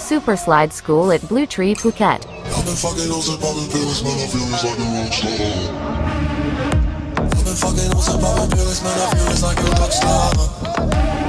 Super Slide School at Blue Tree Phuket. I've been fucking on some poppin' pills, man, I feel it's like a rock star. I've been fucking on some poppin' pills, man, I feel it's like a rock star.